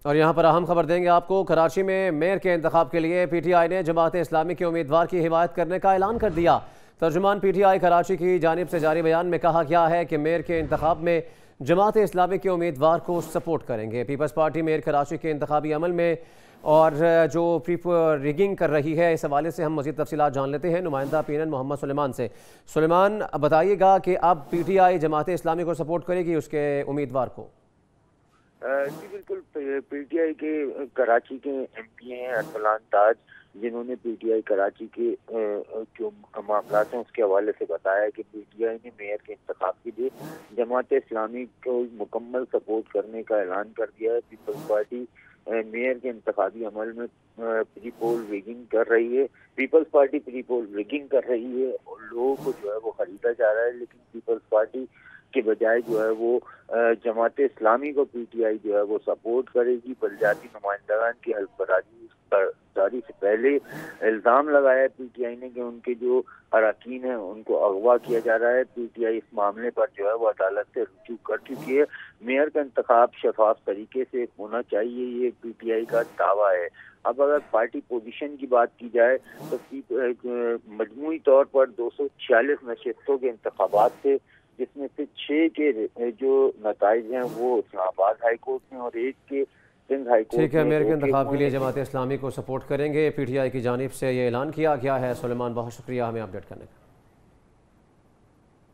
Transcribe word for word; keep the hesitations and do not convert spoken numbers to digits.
اور یہاں پر اہم خبر دیں گے آپ کو، کراچی میں میئر کے انتخاب کے لیے پی ٹی آئی نے جماعت اسلامی کے امیدوار کی حمایت کرنے کا اعلان کر دیا۔ ترجمان پی ٹی آئی کراچی کی جانب سے جاری بیان میں کہا گیا ہے کہ میئر کے انتخاب میں جماعت اسلامی کے امیدوار کو سپورٹ کریں گے۔ پیپلز پارٹی میئر کراچی کے انتخابی عمل میں اور جو ریگنگ کر رہی ہے، اس حوالے سے ہم مزید تفصیلات جان لیتے ہیں نمائندہ پی این این محمد سلیمان سے۔ سلیمان، بتائیے گا کہ اب P T I Jamaat Islami کو سپورٹ کرے گی اس کے امیدوار کو؟ جی بالکل، پی ٹی آئی کے کراچی کے ایم پی ہیں ارسلان تاج، جنہوں نے پی ٹی آئی کراچی کے جو معاملات ہیں اس کے حوالے سے بتایا کہ پی ٹی آئی نے میئر کے انتخاب کے لیے جماعت اسلامی کو مکمل سپورٹ کرنے کا اعلان کر دیا ہے۔ پیپلز پارٹی میئر کے انتخابی عمل میں پری پول ریگنگ کر رہی ہے Peoples Party pre poll rigging کر رہی ہے اور لوگوں کو جو ہے وہ خریدا جا رہا ہے، لیکن پیپلز پارٹی کے بجائے جو ہے وہ جماعت اسلامی کو پی ٹی آئی جو ہے وہ سپورٹ کرے گی۔ بلدیاتی نمائندگان کی حلف برداری سے پہلے الزام لگایا ہے پی ٹی آئی نے کہ ان کے جو اراکین ہیں ان کو اغوا کیا جا رہا ہے۔ پی ٹی آئی اس معاملے پر جو ہے وہ عدالت سے رجوع کر چکی ہے۔ میئر کا انتخاب شفاف طریقے سے ہونا چاہیے، یہ پی ٹی آئی کا دعویٰ ہے۔ اب اگر پارٹی پوزیشن کی بات کی جائے تو مجموعی طور پر دو سو چھیالیس نشستوں کے انتخابات سے، جس میں سے چھ کے جو نتائج ہیں وہ اسلام آباد ہائی کورٹ میں اور ایک کے سندھ ہائی کورٹ میں۔ ٹھیک ہے، میئر کے انتخاب کے لیے جماعت اسلامی کو سپورٹ کریں گے، پی ٹی آئی کی جانب سے یہ اعلان کیا گیا ہے۔ سلیمان، بہت شکریہ ہمیں اپڈیٹ کرنے کا۔